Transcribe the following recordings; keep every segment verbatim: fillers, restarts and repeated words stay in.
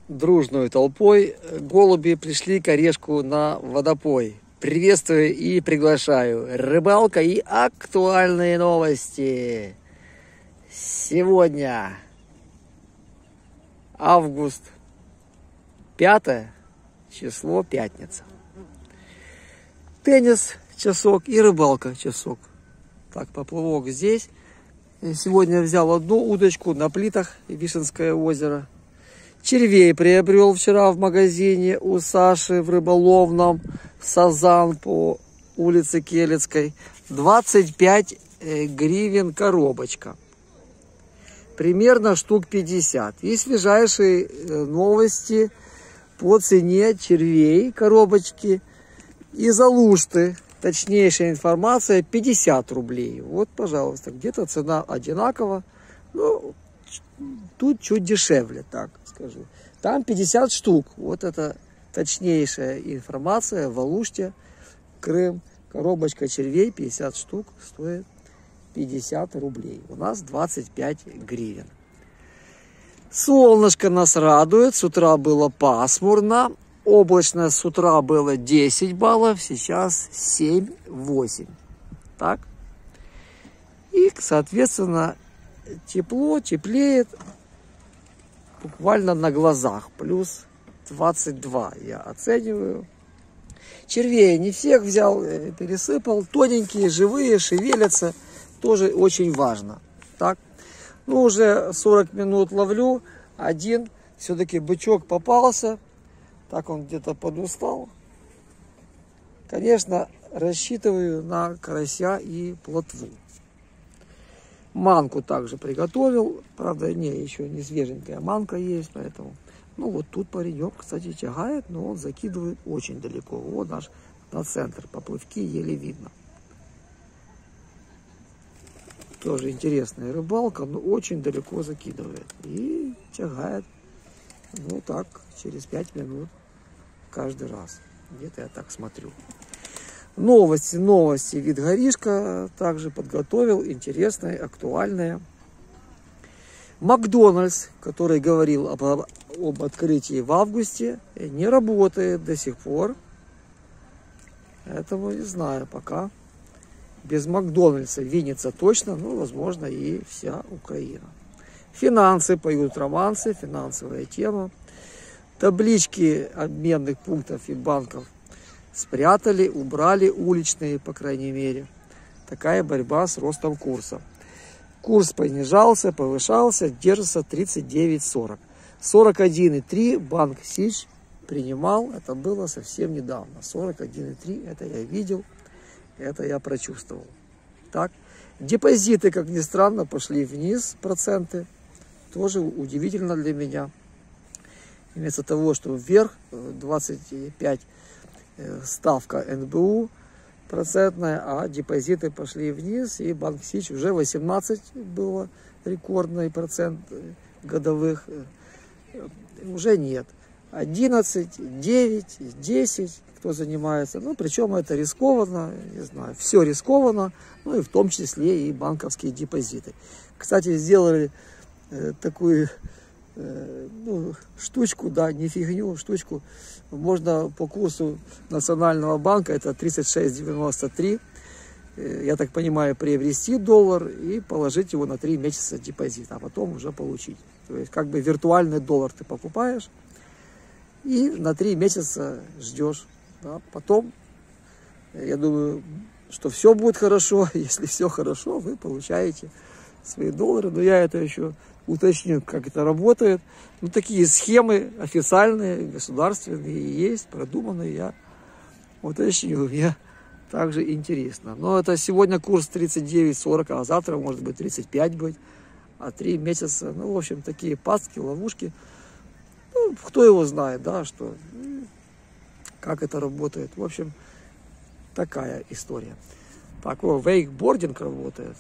дружной толпой голуби пришли к орешку на водопой. Приветствую и приглашаю. Рыбалка и актуальные новости. Сегодня август, пятое число, пятница. Теннис часок и рыбалка часок. Так, поплавок здесь. Сегодня взял одну удочку на плитах, Вишенское озеро. Червей приобрел вчера в магазине у Саши в рыболовном, сазан по улице Келецкой. двадцать пять гривен коробочка. Примерно штук пятьдесят. И свежайшие новости по цене червей коробочки из Алушты. Точнейшая информация пятьдесят рублей. Вот, пожалуйста, где-то цена одинакова. Ну, тут чуть дешевле, так скажу. Там пятьдесят штук. Вот это точнейшая информация в Алуште, Крым. Коробочка червей пятьдесят штук стоит пятьдесят рублей. У нас двадцать пять гривен. Солнышко нас радует. С утра было пасмурно. Облачно с утра было десять баллов, сейчас семь-восемь. Так. И, соответственно, тепло, теплеет буквально на глазах. Плюс двадцать два я оцениваю. Червей не всех взял, пересыпал. Тоненькие, живые, шевелятся. Тоже очень важно. Так. Ну, уже сорок минут ловлю. Один все-таки бычок попался. Так он где-то подустал. Конечно, рассчитываю на карася и плотву. Манку также приготовил. Правда, не, еще не свеженькая манка есть, поэтому... Ну, вот тут паренек, кстати, тягает, но он закидывает очень далеко. Вот наш на центр. Поплывки еле видно. Тоже интересная рыбалка, но очень далеко закидывает. И тягает. Ну, так, через пять минут каждый раз. Где-то я так смотрю. Новости, новости. Вид горишка также подготовил. Интересные, актуальные. Макдональдс, который говорил об, об открытии в августе, не работает до сих пор. Этого не знаю пока. Без Макдональдса Винница точно, ну, возможно, и вся Украина. Финансы, поют романсы, финансовая тема. Таблички обменных пунктов и банков спрятали, убрали уличные, по крайней мере. Такая борьба с ростом курса. Курс понижался, повышался, держится тридцать девять сорок. сорок один и три банк Сич принимал, это было совсем недавно. сорок один и три, это я видел, это я прочувствовал. Так, депозиты, как ни странно, пошли вниз, проценты. Тоже удивительно для меня. Вместо того, что вверх двадцать пять ставка эн бэ у процентная, а депозиты пошли вниз, и банк Сич уже восемнадцать было рекордный процент годовых, уже нет. одиннадцать, девять, десять, кто занимается, ну, причем это рискованно, не знаю, все рискованно, ну, и в том числе и банковские депозиты. Кстати, сделали э, такую э, ну, штучку, да, не фигню, штучку, можно по курсу Национального банка, это тридцать шесть девяносто три, э, я так понимаю, приобрести доллар и положить его на три месяца депозит, а потом уже получить. То есть, как бы виртуальный доллар ты покупаешь, и на три месяца ждешь. Да. Потом, я думаю, что все будет хорошо. Если все хорошо, вы получаете свои доллары. Но я это еще уточню, как это работает. Ну, такие схемы официальные, государственные есть, продуманные. Я уточню. Мне также интересно. Но это сегодня курс тридцать девять сорок, а завтра может быть тридцать пять быть. А три месяца, ну, в общем, такие пастки, ловушки. Ну, кто его знает, да, что, как это работает. В общем, такая история. Так, о, вейкбординг работает.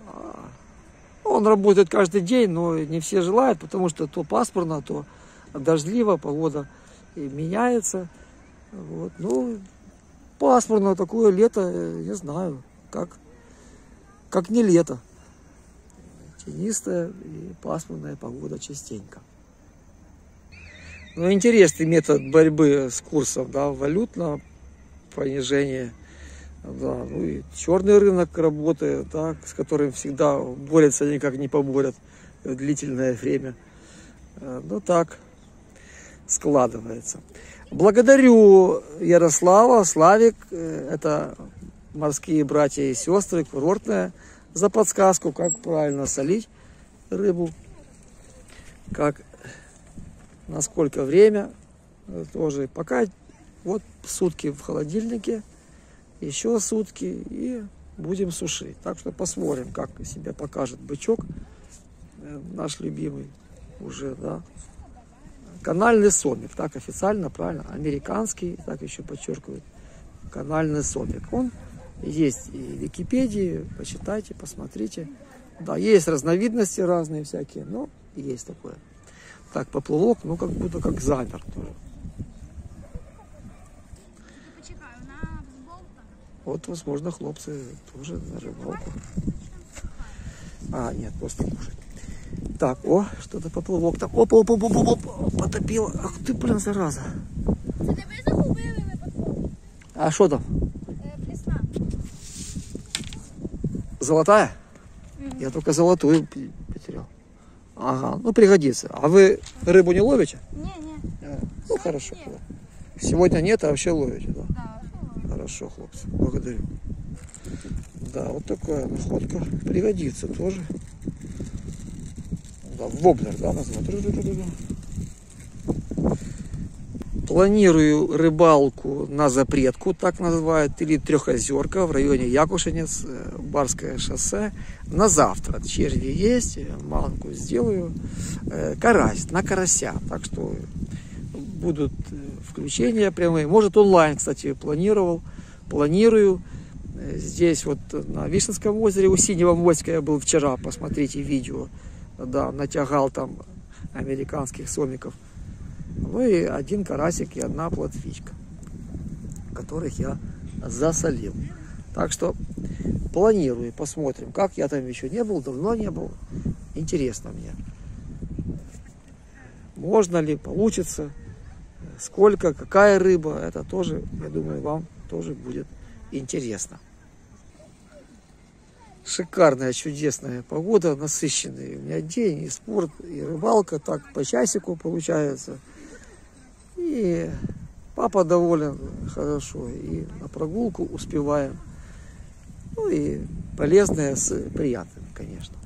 Он работает каждый день, но не все желают, потому что то пасмурно, то дождливо, погода меняется. Вот. Ну, пасмурно такое лето, не знаю, как, как не лето. Тенистая и пасмурная погода частенько. Ну, интересный метод борьбы с курсом, да, валютного понижения. Да, ну и черный рынок работает, да, с которым всегда борются, никак не поборят в длительное время. Ну так складывается. Благодарю Ярослава, Славик, это морские братья и сестры, курортная, за подсказку, как правильно солить рыбу, как, на сколько время, тоже пока вот сутки в холодильнике, еще сутки и будем сушить. Так что посмотрим, как себя покажет бычок, наш любимый уже, да. Канальный сомик, так официально, правильно, американский, так еще подчеркивают, канальный сомик. Он есть и в Википедии, почитайте, посмотрите. Да, есть разновидности разные всякие, но есть такое. Так, поплавок, ну как будто как замер тоже. Вот, возможно, хлопцы тоже на рыбалку. А, нет, просто кушать. Так, о, что-то поплавок там. Оп, оп, оп, оп, оп, оп, потопило. Ах ты, блин, зараза. А что там? Плесна. Золотая? Mm-hmm. Я только золотую потерял. Ага, ну пригодится. А вы рыбу не ловите? Не, не. А, ну хорошо. Нет. Сегодня нет, а вообще ловите, да? Да. Хорошо, хлопцы, благодарю. Да, вот такая находка пригодится тоже. Да, воблер, да, назвать. Планирую рыбалку на запретку, так называют, или Трехозерка в районе Якушинец, Барское шоссе, на завтра. Черви есть, манку сделаю. Карась, на карася, так что будут включения прямые. Может, онлайн, кстати, планировал, планирую. Здесь вот на Вишенском озере, у Синего мостика я был вчера, посмотрите видео. Да, натягал там американских сомиков. Ну и один карасик и одна плотвичка, которых я засолил. Так что планирую, посмотрим. Как я там еще не был, давно не был. Интересно мне. Можно ли, получится, сколько, какая рыба. Это тоже, я думаю, вам тоже будет интересно. Шикарная, чудесная погода, насыщенный у меня день, и спорт, и рыбалка, так по часику получается. И папа доволен, хорошо, и на прогулку успеваем. Ну и полезное с приятным, конечно.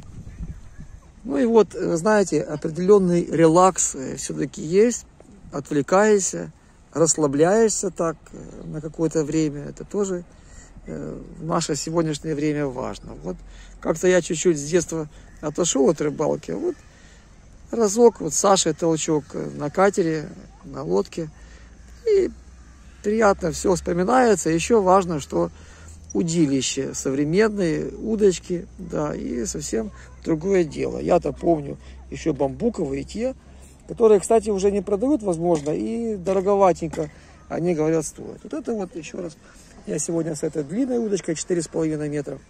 Ну и вот, знаете, определенный релакс все-таки есть, отвлекаешься, расслабляешься так на какое-то время, это тоже в наше сегодняшнее время важно. Вот как-то я чуть-чуть с детства отошел от рыбалки. Вот разок, вот Саша толчок на катере, на лодке. И приятно все вспоминается. Еще важно, что удилище, современные удочки, да, и совсем другое дело. Я-то помню еще бамбуковые те, которые, кстати, уже не продают, возможно, и дороговатенько, они говорят, стоят. Вот это вот еще раз. Я сегодня с этой длинной удочкой, четыре с половиной метра,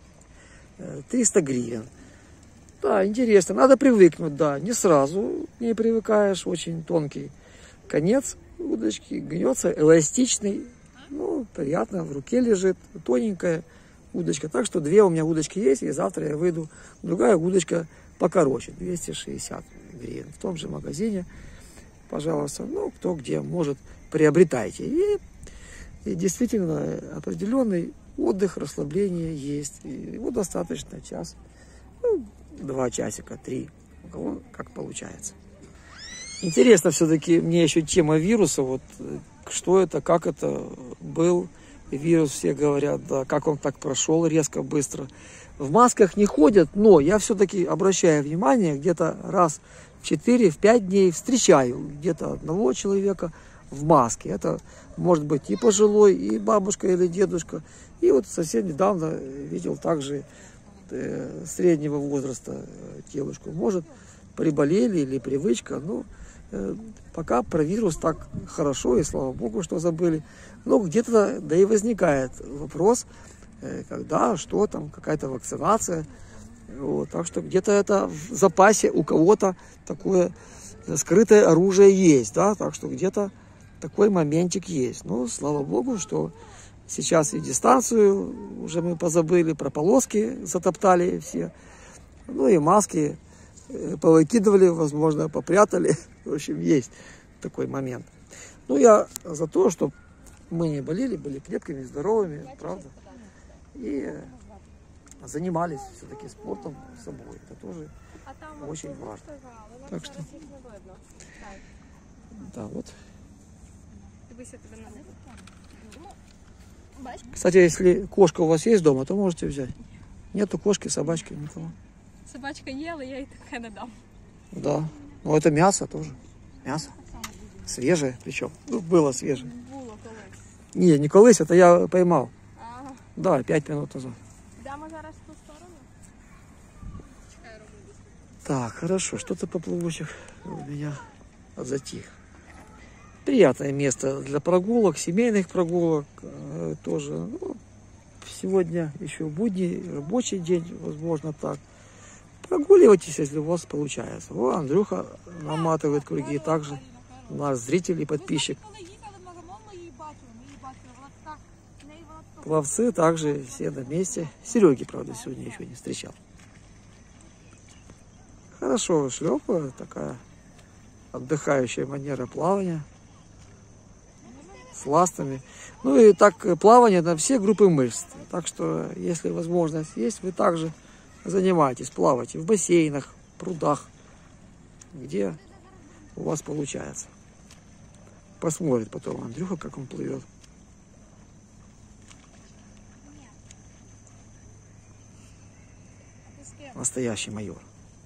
триста гривен. Да, интересно, надо привыкнуть, да, не сразу не привыкаешь, очень тонкий конец удочки, гнется, эластичный, ну, приятно, в руке лежит, тоненькая удочка. Так что две у меня удочки есть, и завтра я выйду, другая удочка покороче, двести шестьдесят гривен, в том же магазине, пожалуйста, ну, кто где может, приобретайте. И И действительно определенный отдых, расслабление есть. И его достаточно час, ну, два часика, три, у кого как получается. Интересно все-таки мне еще тема вируса, вот что это, как это был вирус, все говорят, да, как он так прошел резко, быстро. В масках не ходят, но я все-таки обращаю внимание, где-то раз в четыре-пять дней встречаю где-то одного человека в маске. Это может быть и пожилой, и бабушка, или дедушка. И вот совсем недавно видел также э, среднего возраста девушку. Может, приболели или привычка. Но э, пока про вирус так хорошо, и слава богу, что забыли. Но где-то, да и возникает вопрос, э, когда, что там, какая-то вакцинация. Вот, так что где-то это в запасе у кого-то такое скрытое оружие есть, да, так что где-то такой моментик есть. Но слава богу, что сейчас и дистанцию уже мы позабыли, про полоски затоптали все, ну и маски повыкидывали, возможно, попрятали. В общем, есть такой момент. Ну, я за то, чтобы мы не болели, были крепкими, здоровыми, правда, и занимались все-таки спортом с собой. Это тоже очень важно. Так что, да, вот. Кстати, если кошка у вас есть дома, то можете взять. Нету кошки, собачки, никого. Собачка ела, я ей таке не дам. Да. Ну, это мясо тоже. Мясо. Свежее причем. Ну, было свежее. Було колись. Не, не колись, это я поймал. Ага. Да, пять минут назад. Йдемо зараз в ту сторону. Чекай, роблю. Так, хорошо. Что-то поплывочек у меня затих. Приятное место для прогулок, семейных прогулок э, тоже. Ну, сегодня еще будний, рабочий день, возможно, так. Прогуливайтесь, если у вас получается. О, Андрюха наматывает круги. Также наш зритель и подписчик. Пловцы также все на месте. Сереги, правда, сегодня еще не встречал. Хорошо, шлепа, такая отдыхающая манера плавания. С ластами. Ну и так плавание на все группы мышц. Так что, если возможность есть, вы также занимайтесь, плавайте в бассейнах, прудах, где у вас получается. Посмотрит потом Андрюха, как он плывет. Настоящий майор.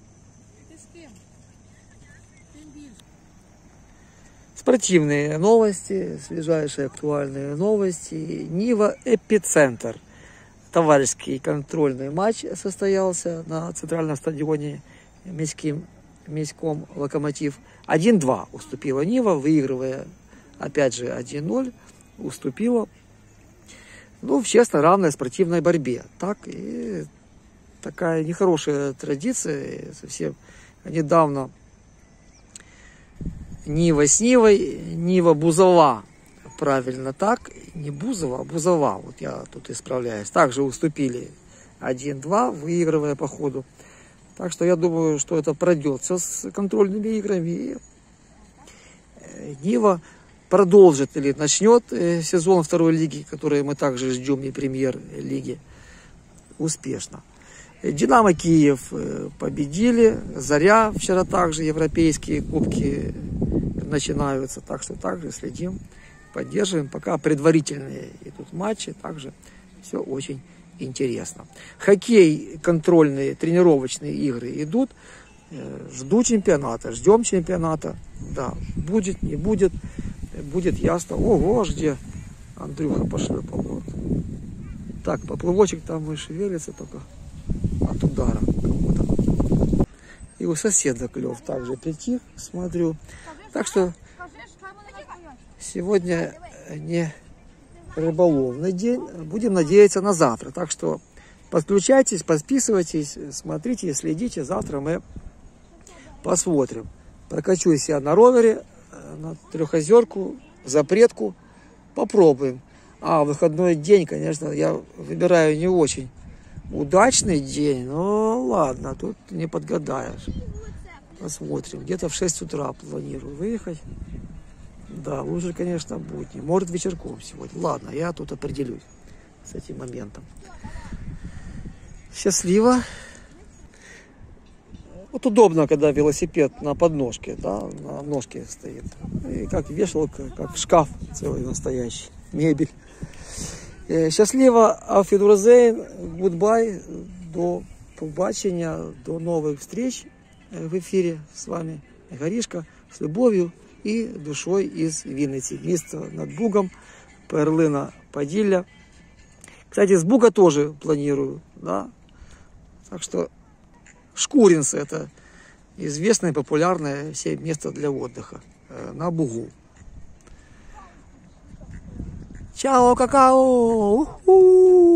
Спортивные новости, свежайшие актуальные новости. Нива Эпицентр. Товарищеский контрольный матч состоялся на центральном стадионе Міським, Міськом Локомотив. один-два уступила Нива, выигрывая опять же один ноль. Уступила. Ну, в честно равной спортивной борьбе. Так, и такая нехорошая традиция. Совсем недавно Нива с Нивой, Нива Бузова. Правильно так, не Бузова, а Бузова, вот я тут исправляюсь. Также уступили один-два, выигрывая по ходу. Так что я думаю, что это пройдет все с контрольными играми. И Нива продолжит или начнет сезон второй лиги, который мы также ждем, и премьер-лиги, успешно. Динамо Киев победили, Заря вчера также, европейские кубки начинаются, так что также следим. Поддерживаем, пока предварительные идут матчи, также все очень интересно. Хоккей, контрольные, тренировочные игры идут. Жду чемпионата, ждем чемпионата. Да, будет, не будет, будет ясно. Ого, где Андрюха пошлепал. Вот. Так, поплывочек там и шевелится только от удара кого-то. И у соседа клев также притих, смотрю. Так что сегодня не рыболовный день. Будем надеяться на завтра. Так что подключайтесь, подписывайтесь, смотрите, следите. Завтра мы посмотрим. Прокачусь я на ровере, на Трехозерку, Запретку. Попробуем. А выходной день, конечно, я выбираю не очень удачный день. Но ладно, тут не подгадаешь. Посмотрим. Где-то в шесть утра планирую выехать. Да, лучше, конечно, будни. Может, вечерком сегодня. Ладно, я тут определюсь с этим моментом. Счастливо. Вот удобно, когда велосипед на подножке, да, на ножке стоит. И как вешалка, как шкаф целый настоящий. Мебель. Счастливо. Афідурзейн. Гудбай. До побачення, до новых встреч в эфире. С вами Горишка. С любовью и душой из Вінниці. Место над Бугом, перлина Поділля. Кстати, с Буга тоже планирую, да. Так что Шкуринцы — это известное, популярное все место для отдыха на Бугу. Чао, какао! У-ху!